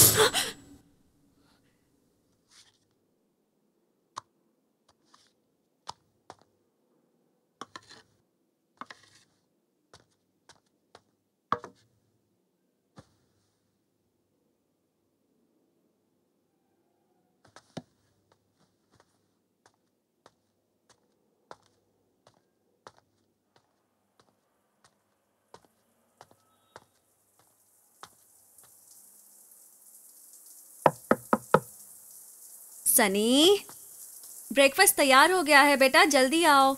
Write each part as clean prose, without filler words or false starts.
Sunny, breakfast तैयार हो गया है बेटा, जल्दी आओ।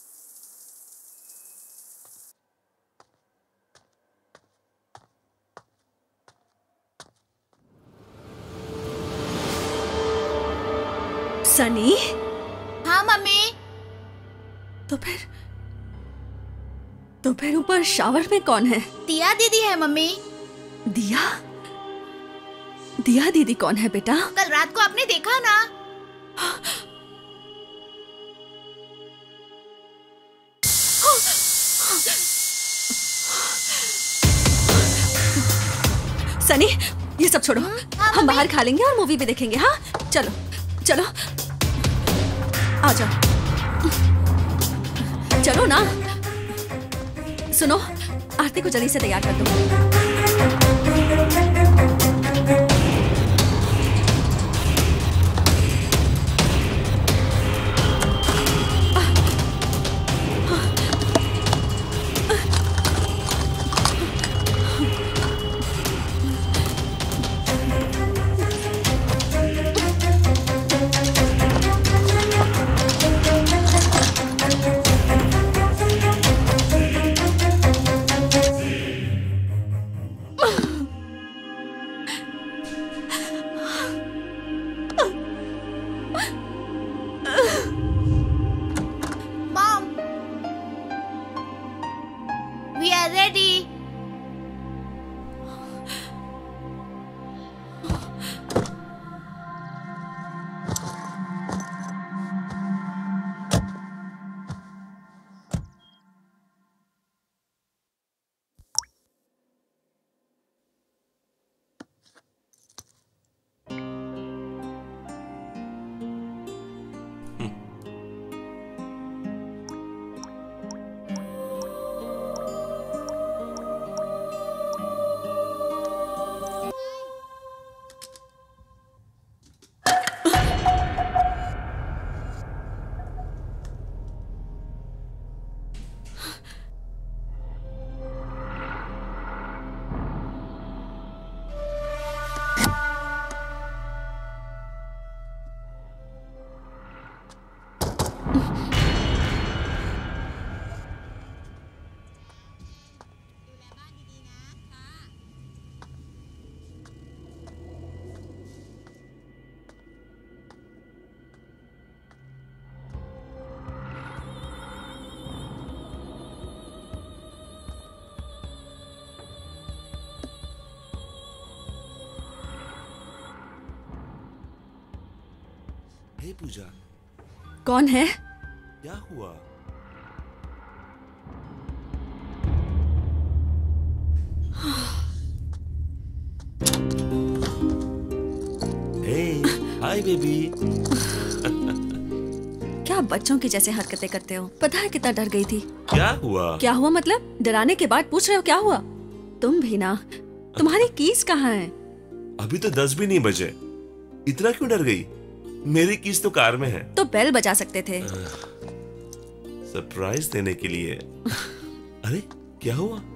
सनी? हाँ मम्मी। तो फिर ऊपर शावर में कौन है? दिया दीदी है मम्मी। दिया? दिया दीदी कौन है बेटा? कल रात को आपने देखा ना। सनी, ये सब छोड़ो। हम बाहर खा लेंगे और मूवी भी देखेंगे। हाँ, चलो चलो, आ जाओ। चलो ना। सुनो, आरती को जल्दी से तैयार कर दो। We are ready. हे पूजा, कौन है? क्या हुआ? Hi baby. क्या बच्चों की जैसे हरकतें करते हो? पता है कितना डर गई थी। क्या हुआ? क्या हुआ मतलब? डराने के बाद पूछ रहे हो क्या हुआ? तुम भी ना। तुम्हारी कीज कहाँ है? अभी तो 10 भी नहीं बजे। इतना क्यों डर गई? मेरी कीज तो कार में है। तो बेल बजा सकते थे। सरप्राइज देने के लिए। अरे क्या हुआ?